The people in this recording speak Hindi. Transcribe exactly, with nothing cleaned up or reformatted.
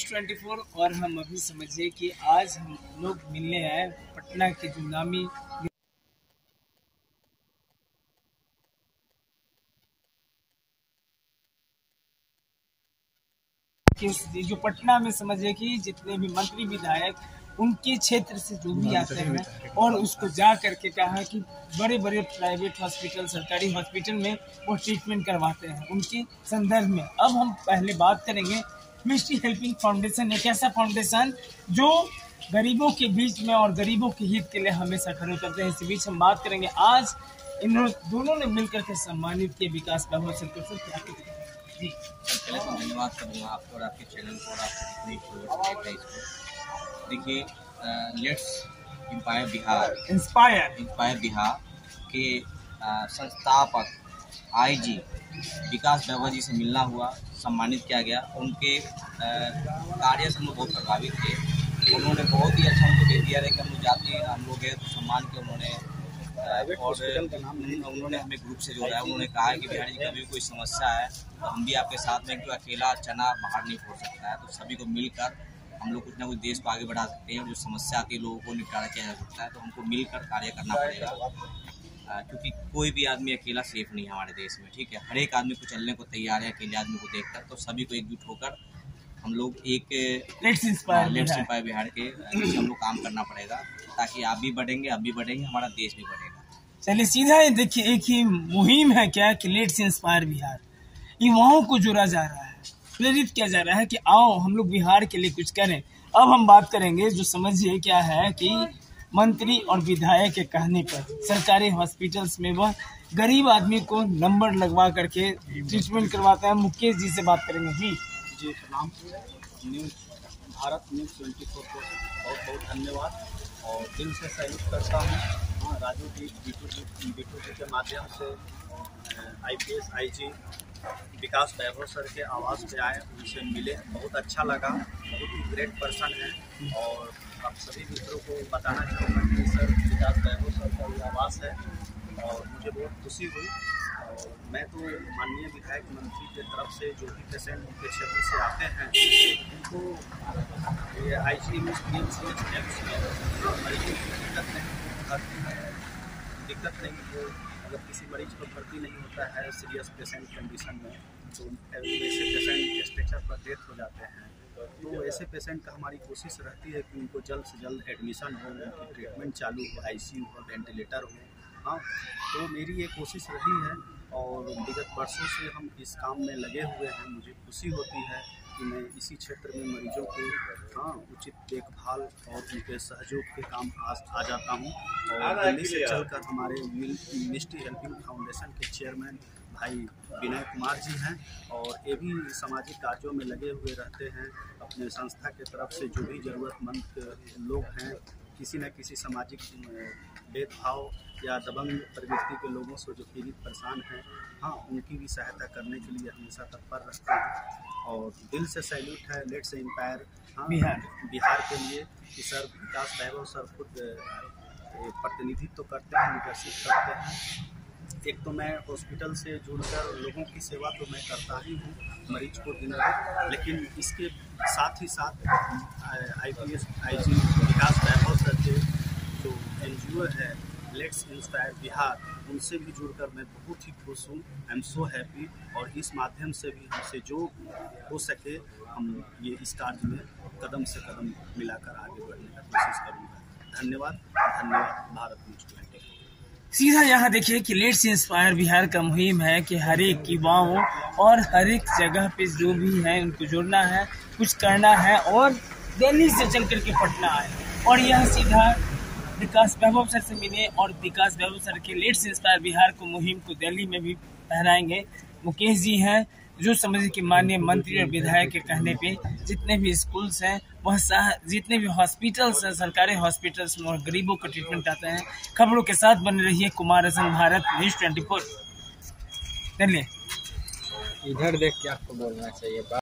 चौबीस और हम अभी समझिए कि आज हम लोग मिलने आए पटना के जो नामी जो पटना में समझिए कि जितने भी मंत्री विधायक उनके क्षेत्र से जो भी आते हैं और उसको जा करके कहा कि बड़े बड़े प्राइवेट हॉस्पिटल सरकारी हॉस्पिटल में वो ट्रीटमेंट करवाते हैं उनके संदर्भ में। अब हम पहले बात करेंगे मिस्ट्री हेल्पिंग फाउंडेशन, एक ऐसा फाउंडेशन जो गरीबों के बीच में और गरीबों के हित के लिए हमेशा खड़े उतरते हैं। इसी बीच हम बात करेंगे आज इन दोनों ने मिलकर के सम्मानित किए विकास बाबू सर को। जी पहले तो धन्यवाद करूँगा आपको और आपके चैनल को और आपको इतनी इसको। देखिए, let's inspire Bihar inspire inspire Bihar के आ, संस्थापक आईजी विकास बाबू जी से मिलना हुआ, सम्मानित किया गया। उनके कार्य से हम लोग बहुत प्रभावित थे। उन्होंने बहुत ही अच्छा हमको दे दिया है कि हम लोग जाते हैं, हम लोग गए तो सम्मान के उन्होंने और उन्होंने हमें ग्रुप से जोड़ा है। उन्होंने कहा है कि बिहार जी कभी कोई समस्या है तो हम भी आपके साथ में, क्योंकि अकेला चना बाहर नहीं फोड़ सकता है, तो सभी को मिलकर हम लोग कुछ ना कुछ देश को आगे बढ़ा सकते हैं। और जो समस्या आती है लोगों को निपटारा किया जा सकता है, तो हमको मिलकर कार्य करना पड़ेगा, क्योंकि कोई भी आदमी अकेला सेफ नहीं है हमारे देश में। ठीक है, हर एक आदमी को चलने को तैयार है अकेले आदमी को देखकर, तो सभी को एकजुट होकर हम लोग एक let's inspire let's inspire Bihar के हम लोग काम करना पड़ेगा, ताकि आप भी बढ़ेंगे, आप भी बढ़ेंगे, हमारा देश भी बढ़ेगा। चलिए सीधा देखिए, एक ही मुहिम है क्या कि लेट्स इंस्पायर बिहार, युवाओं को जोड़ा जा रहा है, प्रेरित किया जा रहा है कि आओ हम लोग बिहार के लिए कुछ करें। अब हम बात करेंगे जो समझिए क्या है कि मंत्री और विधायक के कहने पर सरकारी हॉस्पिटल्स में वह गरीब आदमी को नंबर लगवा करके ट्रीटमेंट करवाता है। मुकेश जी से बात करेंगे। जी जी प्रणाम। न्यूज़ भारत न्यूज़ चौबीस को बहुत बहुत धन्यवाद और दिल से सैल्यूट करता हूँ। हाँ, राजू जी बीटू जी बीटू जी के माध्यम से IPS IG Vikas Vaibhav sir के आवास पे आए, उनसे मिले, बहुत अच्छा लगा। बहुत ही ग्रेट पर्सन है और आप सभी मित्रों को बताना चाहूँगा कि सर विकास वैभव सर का आवास है और मुझे बहुत खुशी हुई। और मैं तो माननीय विधायक मंत्री के तरफ से जो भी पेशेंट उनके क्षेत्र से आते हैं उनको ये I C M C M C AIIMS में मरीजों की दिक्कत नहीं दिक्कत नहीं हो। अगर किसी मरीज को भर्ती नहीं होता है सीरियस पेशेंट कंडीशन में, तो ऐसे पेशेंट स्ट्रेचर पर डेथ हो जाते हैं, तो ऐसे पेशेंट का हमारी कोशिश रहती है कि उनको जल्द से जल्द एडमिशन हो, उनकी ट्रीटमेंट चालू हो, आईसीयू हो, वेंटिलेटर हो। हाँ, तो मेरी ये कोशिश रही है और विगत वर्षों से हम इस काम में लगे हुए हैं। मुझे खुशी होती है कि मैं इसी क्षेत्र में मरीजों को हाँ उचित देखभाल और उनके सहयोग के काम आ, आ जाता हूँ। और दिल्ली से चलकर हमारे मिस्ट्री हेल्पिंग फाउंडेशन के चेयरमैन भाई विनय कुमार जी हैं और ये भी सामाजिक कार्यों में लगे हुए रहते हैं। अपने संस्था के तरफ से जो भी ज़रूरतमंद लोग हैं, किसी न किसी सामाजिक भेदभाव या दबंग प्रवृत्ति के लोगों से जो पीड़ित परेशान हैं, हाँ उनकी भी सहायता करने के लिए हमेशा तत्पर रहते हैं। और दिल से सैल्यूट है लेट्स इंस्पायर हाँ बिहार बिहार के लिए कि सर विकास वैभव सर खुद प्रतिनिधित्व तो करते हैं, लीडरशिप करते हैं। एक तो मैं हॉस्पिटल से जुड़कर लोगों की सेवा तो मैं करता ही हूँ, मरीज को दिन रात, लेकिन इसके साथ ही साथ IPS IG Vikas Vaibhav sir के जो एनजीओ है लेट्स इंस्पायर बिहार, उनसे भी जुड़कर मैं बहुत ही खुश हूँ। I am so happy. और इस माध्यम से भी हमसे जो हो सके हम ये इस कार्य में कदम से कदम मिलाकर आगे बढ़ने का कोशिश करूँगा। धन्यवाद धन्यवाद। Bharat news twenty. सीधा यहाँ देखिए कि लेट्स इंस्पायर बिहार का मुहिम है कि हर एक युवाओं और हर एक जगह पे जो भी है उनको जोड़ना है, कुछ करना है और दिल्ली से चल करके पटना आए और यह सीधा विकास वैभव सर से मिले और विकास वैभव सर के लेट्स इंस्पायर बिहार को मुहिम को दिल्ली में भी फहराएंगे। मुकेश जी हैं जो समझिए कि माननीय मंत्री और विधायक के कहने पे जितने भी स्कूल्स हैं वह जितने भी हॉस्पिटल्स हैं सरकारी हॉस्पिटल्स में और गरीबों का ट्रीटमेंट आते हैं। खबरों के साथ बने रहिए। कुमार हसन, भारत न्यूज़ चौबीस। चलिए इधर देख के आपको बोलना चाहिए।